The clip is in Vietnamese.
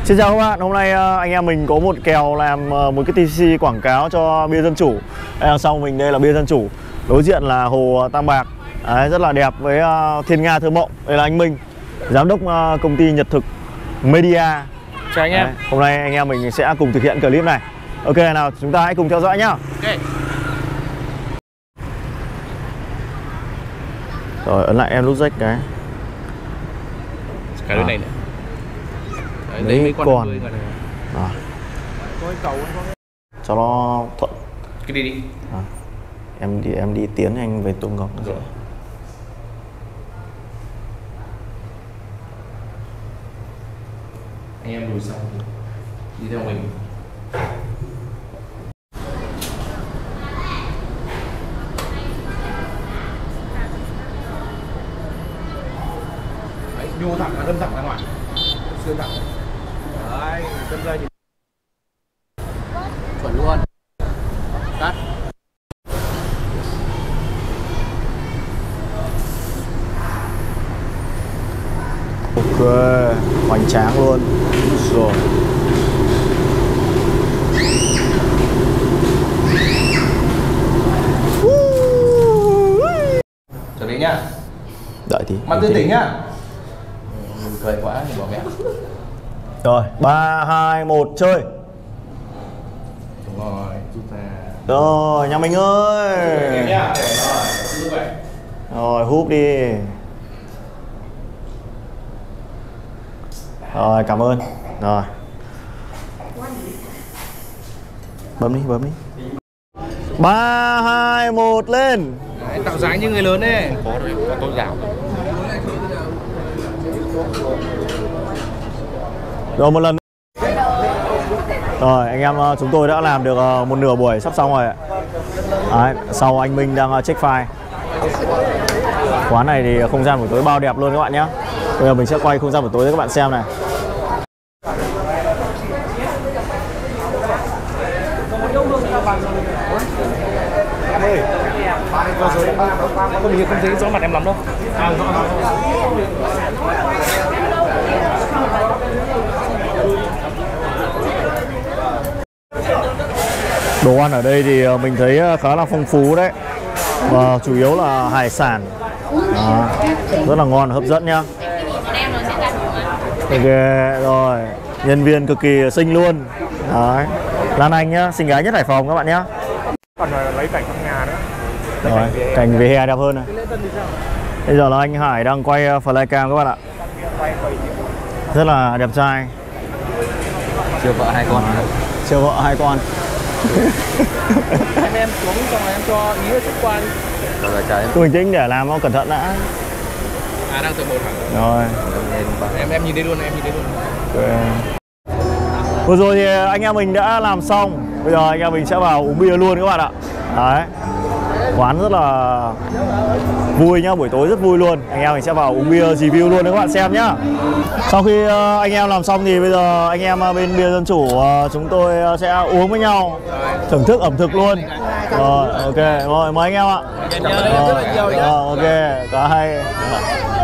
Xin chào các bạn, hôm nay anh em mình có một kèo làm một cái TC quảng cáo cho bia Dân Chủ. Đằng sau mình đây là bia Dân Chủ, đối diện là hồ Tam Bạc. Đấy, rất là đẹp với thiên nga thơ mộng. Đây là anh Minh, giám đốc công ty Nhật Thực Media. Chào anh em. Đấy, hôm nay anh em mình sẽ cùng thực hiện clip này. Ok, nào chúng ta hãy cùng theo dõi nhá. Ok. Rồi ấn lại em nút rách cái Cái này nữa. Đấy, mấy con này. Có cái cầu cho nó thuận. Cái đi đi. Em đi tiến anh về tung góc. Rồi. Anh em lùi xong đi theo mình. Đấy, nhô thẳng, đâm thẳng ra ngoài. Xuyên thẳng. Đấy, đâm ra chuẩn luôn. Cắt. Ok, hoành tráng luôn. Rồi. Chuẩn bị nhá. Đợi tí. Mặt tươi tỉnh nhá. Mình cười quá thì bỏ mẹ. Rồi, 3 2 1 chơi. Đúng rồi, chúng ta. Rồi, nhà mình ơi. Rồi, húp đi. Rồi, cảm ơn. Rồi. Bấm đi, bấm đi. 3 2 1 lên. Đấy, tạo dáng như người lớn ấy. Có rồi, có tôi dạo. Rồi một lần. Rồi anh em chúng tôi đã làm được một nửa buổi sắp xong rồi. Đấy, sau anh Minh đang check file. Quán này thì không gian buổi tối bao đẹp luôn các bạn nhé. Bây giờ mình sẽ quay không gian buổi tối cho các bạn xem này. Em ơi, mình không thấy rõ mặt em lắm đâu. Đồ ăn ở đây thì mình thấy khá là phong phú đấy. Và chủ yếu là hải sản. Đó, rất là ngon, hấp dẫn nhá. Ok, rồi. Nhân viên cực kỳ xinh luôn. Đấy. Lan Anh nhá, xinh gái nhất Hải Phòng các bạn nhá. Còn lấy cảnh trong nhà nữa. Rồi, cảnh vỉa hè đẹp hơn này. Bây giờ là anh Hải đang quay flycam các bạn ạ. Rất là đẹp trai. Chưa vợ hai con. Chưa vợ hai con. Em xuống xong rồi em cho ý xuất qua đi. Rồi trời. Cứ bình tĩnh để làm nó cẩn thận đã. À đang từ một thẳng. Rồi. Em nhìn đây luôn, em nhìn đây luôn. Okay. Vừa rồi thì anh em mình đã làm xong. Bây giờ anh em mình sẽ vào uống bia luôn các bạn ạ. Đấy. Quán rất là vui nhá, buổi tối rất vui luôn. Anh em mình sẽ vào uống bia review luôn để các bạn xem nhá. Sau khi anh em làm xong thì bây giờ anh em bên bia Dân Chủ chúng tôi sẽ uống với nhau, thưởng thức ẩm thực luôn. Rồi, ok, rồi mời anh em ạ. Ok, Ok, cả hai.